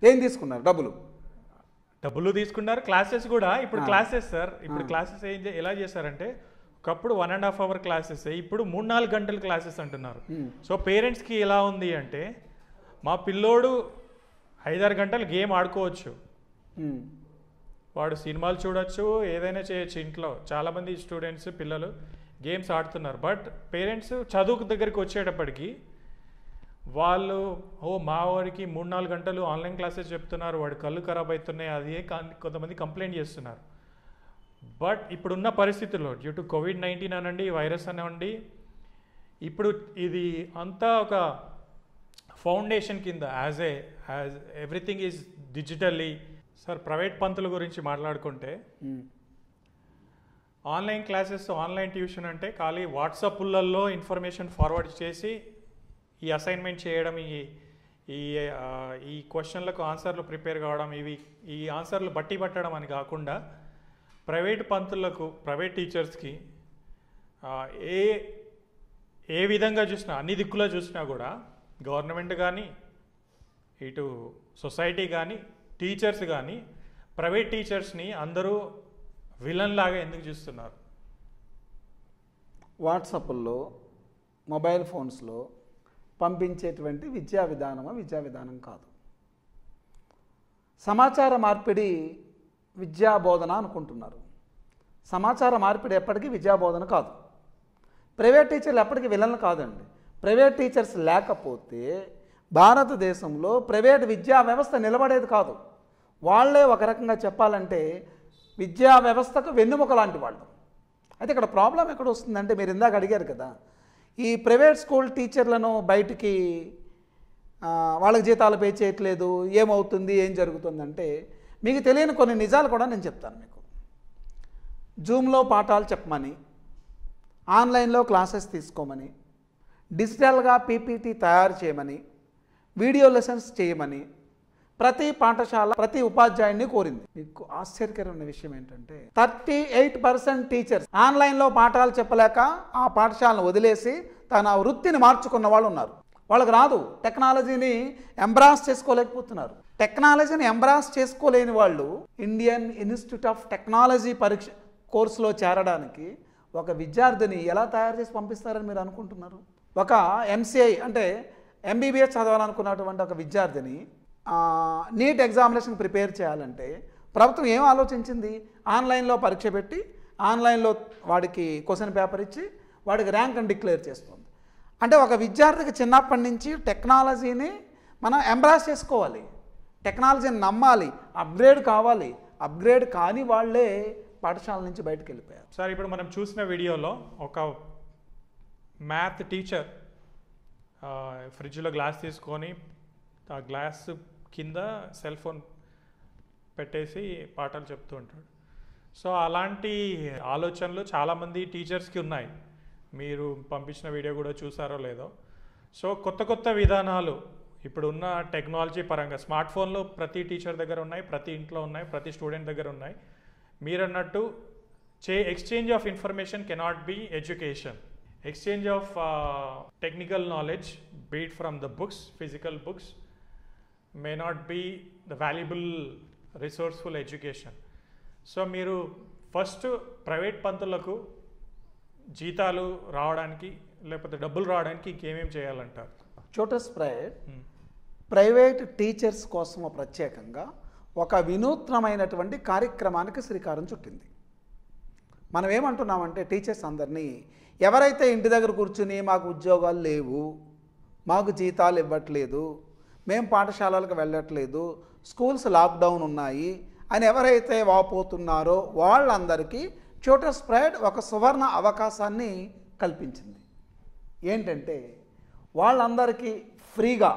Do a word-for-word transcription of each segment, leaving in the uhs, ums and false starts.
ఏం తీసుకున్నారు? డబ్బులు డబ్బులు తీసుకున్నారు. క్లాసెస్ కూడా ఇప్పుడు క్లాసెస్ సార్ ఇప్పుడు క్లాసెస్ ఏం ఎలా చేశారంటే ఒకప్పుడు one and half hour classes ఇప్పుడు మూడు నాలుగు గంటల క్లాసెస్ అంటున్నారు. సో పేరెంట్స్కి ఎలా ఉంది అంటే మా పిల్లోడు ఐదారు గంటలు గేమ్ ఆడుకోవచ్చు, వాడు సినిమాలు చూడొచ్చు, ఏదైనా చేయొచ్చు. ఇంట్లో చాలామంది స్టూడెంట్స్ పిల్లలు గేమ్స్ ఆడుతున్నారు. బట్ పేరెంట్స్ చదువు దగ్గరికి వచ్చేటప్పటికి వాళ్ళు ఓ మా వాడికి మూడు నాలుగు గంటలు ఆన్లైన్ క్లాసెస్ చెప్తున్నారు, వాడు కళ్ళు ఖరాబ్ అవుతున్నాయి, అదే కొంతమంది కంప్లైంట్ చేస్తున్నారు. బట్ ఇప్పుడున్న పరిస్థితుల్లో డ్యూ టు కోవిడ్ నైన్టీన్ అనండి, వైరస్ అనండి, ఇప్పుడు ఇది అంతా ఒక ఫౌండేషన్ కింద as a as everything is digitally. Sir private పంతుల గురించి మాట్లాడుకుంటే ఆన్లైన్ క్లాసెస్ ఆన్లైన్ ట్యూషన్ అంటే ఖాళీ వాట్సాప్లలో ఇన్ఫర్మేషన్ ఫార్వర్డ్ చేసి ఈ అసైన్మెంట్ చేయడం, ఈ ఈ ఈ క్వశ్చన్లకు ఆన్సర్లు ప్రిపేర్ కావడం, ఇవి ఈ ఆన్సర్లు బట్టి పట్టడం అని కాకుండా ప్రైవేట్ పంతులకు ప్రైవేట్ టీచర్స్కి ఏ ఏ విధంగా చూసినా అన్ని దిక్కులో చూసినా కూడా గవర్నమెంట్ కానీ ఇటు సొసైటీ కానీ టీచర్స్ కానీ ప్రైవేట్ టీచర్స్ని అందరూ విలన్ లాగా ఎందుకు చూస్తున్నారు? వాట్సాప్లో మొబైల్ ఫోన్స్లో పంపించేటువంటి విద్యా విధానమా విద్యా విధానం కాదు. సమాచార మార్పిడి విద్యా బోధన అనుకుంటున్నారు. సమాచార మార్పిడి ఎప్పటికీ విద్యా బోధన కాదు. ప్రైవేట్ టీచర్లు ఎప్పటికీ విలన్లు కాదండి. ప్రైవేట్ టీచర్స్ లేకపోతే భారతదేశంలో ప్రైవేట్ విద్యా వ్యవస్థ నిలబడేది కాదు. వాళ్ళే ఒక రకంగా చెప్పాలంటే విద్యా వ్యవస్థకు వెన్నెముక లాంటి వాళ్ళు. అయితే ఇక్కడ ప్రాబ్లం ఎక్కడ వస్తుందంటే మీరు ఇందాక అడిగారు కదా, ఈ ప్రైవేట్ స్కూల్ టీచర్లను బయటికి వాళ్ళకి జీతాలు పే చేయట్లేదు, ఏమవుతుంది ఏం జరుగుతుందంటే మీకు తెలియని కొన్ని నిజాలు కూడా నేను చెప్తాను మీకు. జూమ్లో పాఠాలు చెప్పమని, ఆన్లైన్లో క్లాసెస్ తీసుకోమని, డిజిటల్గా పీపీటీ తయారు చేయమని, వీడియో లెసన్స్ చేయమని ప్రతి పాఠశాల ప్రతి ఉపాధ్యాయుడిని కోరింది. మీకు ఆశ్చర్యకరమైన విషయం ఏంటంటే థర్టీ ఎయిట్ పర్సెంట్ టీచర్స్ ఆన్లైన్లో పాఠాలు చెప్పలేక ఆ పాఠశాలను వదిలేసి తన వృత్తిని మార్చుకున్న వాళ్ళు ఉన్నారు. వాళ్ళకి రాదు, టెక్నాలజీని ఎంబ్రాస్ చేసుకోలేకపోతున్నారు. టెక్నాలజీని ఎంబ్రాస్ చేసుకోలేని వాళ్ళు ఇండియన్ ఇన్స్టిట్యూట్ ఆఫ్ టెక్నాలజీ పరీక్ష కోర్సులో చేరడానికి ఒక విద్యార్థిని ఎలా తయారు చేసి పంపిస్తారని మీరు అనుకుంటున్నారు? ఒక ఎంసీఐ అంటే ఎంబీబీఎస్ చదవాలనుకున్నటువంటి ఒక విద్యార్థిని నీట్ ఎగ్జామినేషన్ ప్రిపేర్ చేయాలంటే ప్రభుత్వం ఏం ఆలోచించింది? ఆన్లైన్లో పరీక్ష పెట్టి ఆన్లైన్లో వాడికి క్వశ్చన్ పేపర్ ఇచ్చి వాడికి ర్యాంక్ అని డిక్లేర్ చేస్తుంది. అంటే ఒక విద్యార్థికి చిన్నప్పటి నుంచి టెక్నాలజీని మనం ఎంబ్రాస్ చేసుకోవాలి, టెక్నాలజీని నమ్మాలి, అప్గ్రేడ్ కావాలి. అప్గ్రేడ్ కాని వాళ్ళే పాఠశాల నుంచి బయటకు వెళ్ళిపోయారు. సార్ ఇప్పుడు మనం చూసిన వీడియోలో ఒక మ్యాథ్ టీచర్ ఫ్రిడ్జ్లో గ్లాస్ తీసుకొని ఆ గ్లాస్ కింద సెల్ ఫోన్ పెట్టేసి పాఠాలు చెప్తూ ఉంటాడు. సో అలాంటి ఆలోచనలు చాలామంది టీచర్స్కి ఉన్నాయి. మీరు పంపించిన వీడియో కూడా చూసారో లేదో. సో కొత్త కొత్త విధానాలు ఇప్పుడున్న టెక్నాలజీ పరంగా స్మార్ట్ ఫోన్లు ప్రతి టీచర్ దగ్గర ఉన్నాయి, ప్రతి ఇంట్లో ఉన్నాయి, ప్రతి స్టూడెంట్ దగ్గర ఉన్నాయి. మీరు అన్నట్టు చే exchange of information cannot be education. Exchange of technical knowledge beat from the books, physical books may not be the valuable resourceful education. So మీరు ఫస్ట్ ప్రైవేట్ పంతులకు జీతాలు రావడానికి లేకపోతే డబ్బులు రావడానికి ఇంకేమేమి చేయాలంటారు? చోటస్ ప్రైవేట్ ప్రైవేట్ టీచర్స్ కోసం ప్రత్యేకంగా ఒక వినూత్నమైనటువంటి కార్యక్రమానికి శ్రీకారం చుట్టింది. మనం ఏమంటున్నామంటే టీచర్స్ అందరినీ ఎవరైతే ఇంటి దగ్గర కూర్చుని మాకు ఉద్యోగాలు లేవు, మాకు జీతాలు ఇవ్వట్లేదు, మేము పాఠశాలలకు వెళ్ళట్లేదు, స్కూల్స్ లాక్డౌన్ ఉన్నాయి అని ఎవరైతే వాపోతున్నారో వాళ్ళందరికీ ట్యూటర్స్ ప్రైడ్ ఒక సువర్ణ అవకాశాన్ని కల్పించింది. ఏంటంటే వాళ్ళందరికీ ఫ్రీగా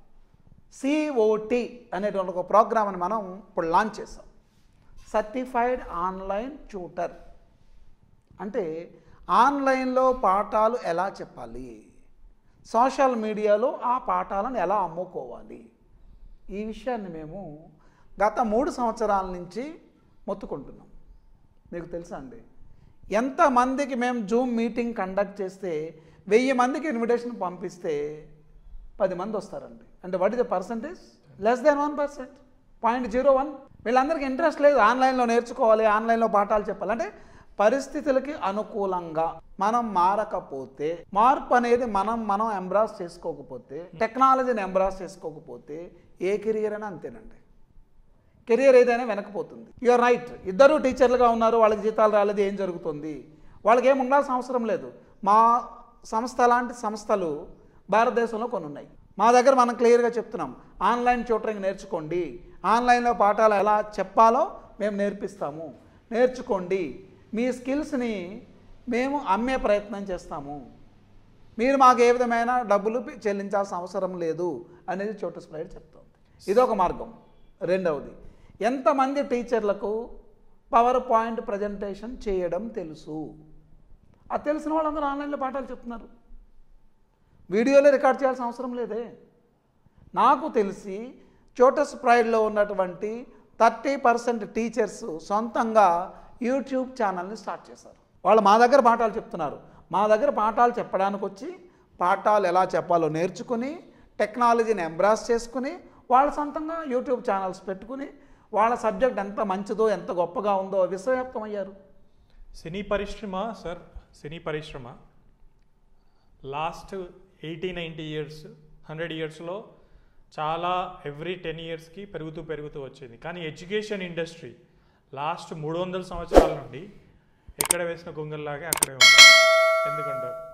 సిఓటి అనేటువంటి ఒక ప్రోగ్రామ్ని మనం ఇప్పుడు లాంచ్ చేసాం. సర్టిఫైడ్ ఆన్లైన్ ట్యూటర్ అంటే ఆన్లైన్లో పాఠాలు ఎలా చెప్పాలి, సోషల్ మీడియాలో ఆ పాఠాలను ఎలా అమ్ముకోవాలి, ఈ విషయాన్ని మేము గత మూడు సంవత్సరాల నుంచి మొత్తుకుంటున్నాం. మీకు తెలుసా అండి, ఎంతమందికి మేము జూమ్ మీటింగ్ కండక్ట్ చేస్తే వెయ్యి మందికి ఇన్విటేషన్ పంపిస్తే పది మంది వస్తారండి. అంటే what is the percentage? Less than one percent point zero one వీళ్ళందరికీ ఇంట్రెస్ట్ లేదు ఆన్లైన్లో నేర్చుకోవాలి, ఆన్లైన్లో పాఠాలు చెప్పాలి. అంటే పరిస్థితులకి అనుకూలంగా మనం మారకపోతే, మార్పు అనేది మనం మనం ఎంబ్రాస్ చేసుకోకపోతే, టెక్నాలజీని ఎంబ్రాస్ చేసుకోకపోతే ఏ కెరియర్ అయినా అంతేనండి. కెరియర్ ఏదైనా వెనకపోతుంది. యూఆర్ రైట్, ఇద్దరు టీచర్లుగా ఉన్నారు, వాళ్ళకి జీతాలు రాలేదు, ఏం జరుగుతుంది? వాళ్ళకి ఏం ఉండాల్సిన అవసరం లేదు. మా సంస్థ లాంటి సంస్థలు భారతదేశంలో కొన్ని ఉన్నాయి. మా దగ్గర మనం క్లియర్గా చెప్తున్నాం, ఆన్లైన్ ట్యూటరింగ్ నేర్చుకోండి, ఆన్లైన్లో పాఠాలు ఎలా చెప్పాలో మేము నేర్పిస్తాము, నేర్చుకోండి, మీ స్కిల్స్ని మేము అమ్మే ప్రయత్నం చేస్తాము, మీరు మాకు ఏ విధమైన డబ్బులు చెల్లించాల్సిన అవసరం లేదు అనేది చోటు స్ప్రైడ్ చెప్తుంది. ఇదొక మార్గం. రెండవది, ఎంతమంది టీచర్లకు పవర్ పాయింట్ ప్రజెంటేషన్ చేయడం తెలుసు? అది తెలిసిన వాళ్ళందరూ ఆన్లైన్లో పాఠాలు చెప్తున్నారు, వీడియోలో రికార్డ్ చేయాల్సిన అవసరం లేదే. నాకు తెలిసి చోటస్ ప్రైడ్లో ఉన్నటువంటి థర్టీ పర్సెంట్ టీచర్స్ సొంతంగా యూట్యూబ్ ఛానల్ని స్టార్ట్ చేశారు. వాళ్ళు మా దగ్గర పాఠాలు చెప్తున్నారు. మా దగ్గర పాఠాలు చెప్పడానికి వచ్చి పాఠాలు ఎలా చెప్పాలో నేర్చుకుని, టెక్నాలజీని ఎంబ్రాస్ చేసుకుని, వాళ్ళ సొంతంగా యూట్యూబ్ ఛానల్స్ పెట్టుకుని వాళ్ళ సబ్జెక్ట్ ఎంత మంచిదో ఎంత గొప్పగా ఉందో విశ్వవ్యాప్తం అయ్యారు. సినీ పరిశ్రమ సార్, సినీ పరిశ్రమ last eighty ninety years hundred ఇయర్స్లో చాలా ఎవ్రీ టెన్ ఇయర్స్కి పెరుగుతూ పెరుగుతూ వచ్చింది. కానీ ఎడ్యుకేషన్ ఇండస్ట్రీ లాస్ట్ మూడు వందల సంవత్సరాల నుండి ఎక్కడ వేసిన గొంగల్లాగే అక్కడే ఉంది. ఎందుకంటారు?